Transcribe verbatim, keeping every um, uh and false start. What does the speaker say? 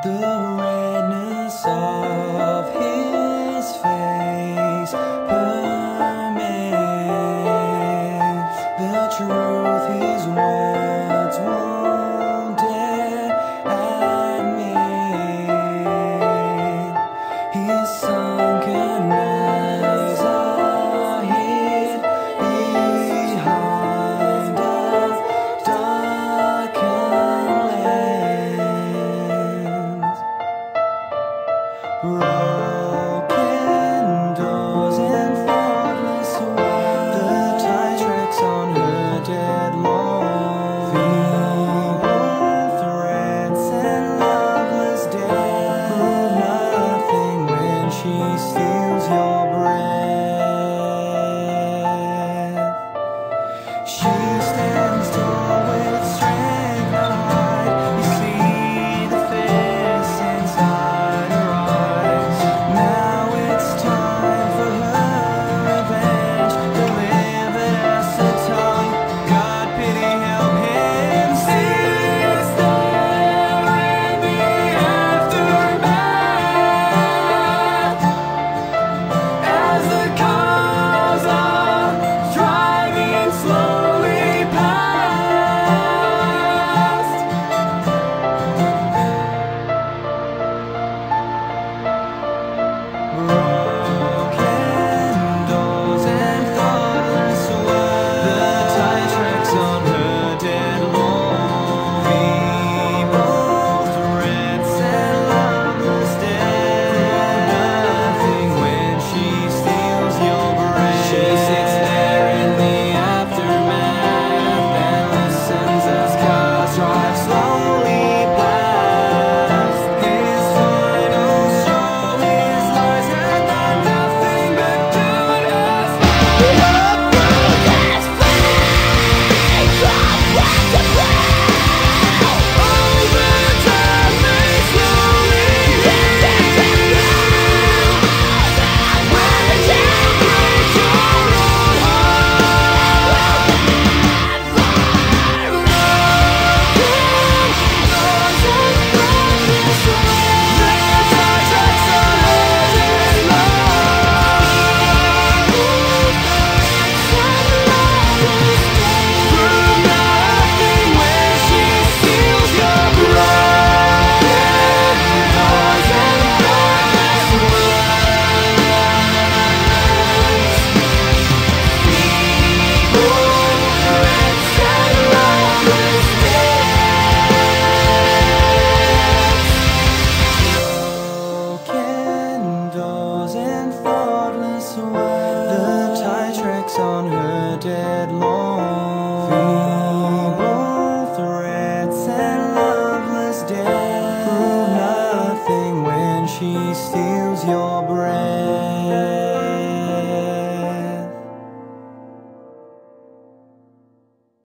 The redness of his face permits the truth his words won't dare admit. His sunken eyes are hid behind a darkened lens. Broken doors and thoughtless words, the tie tracks on her dead lawn. Feeble threats and loveless death prove nothing when she steals your breath. She stands tall with strength not hide. You see the face inside her eyes. Now it's time for her revenge, delivered acetone. God pity, help him see it's there in the aftermath. As the cars are driving slowly past, broken doors and thoughtless words, the tie tracks on her dead lawn. Feeble threats and loveless death prove nothing when she steals your breath. She sits there in the aftermath and listens as cars drive slowly past. His final show, his lies had done nothing but goodness. Over time they slowly heal. When you break your own heart, broken doors and thoughtless words, the tie tracks on her dead lawn. Prove nothing when she steals your breath. Doors and thoughtless words, feeble threats and loveless death. Broken doors and thoughtless words, the tie tracks on her dead lawn. Feeble threats and loveless death prove nothing when she steals your breath.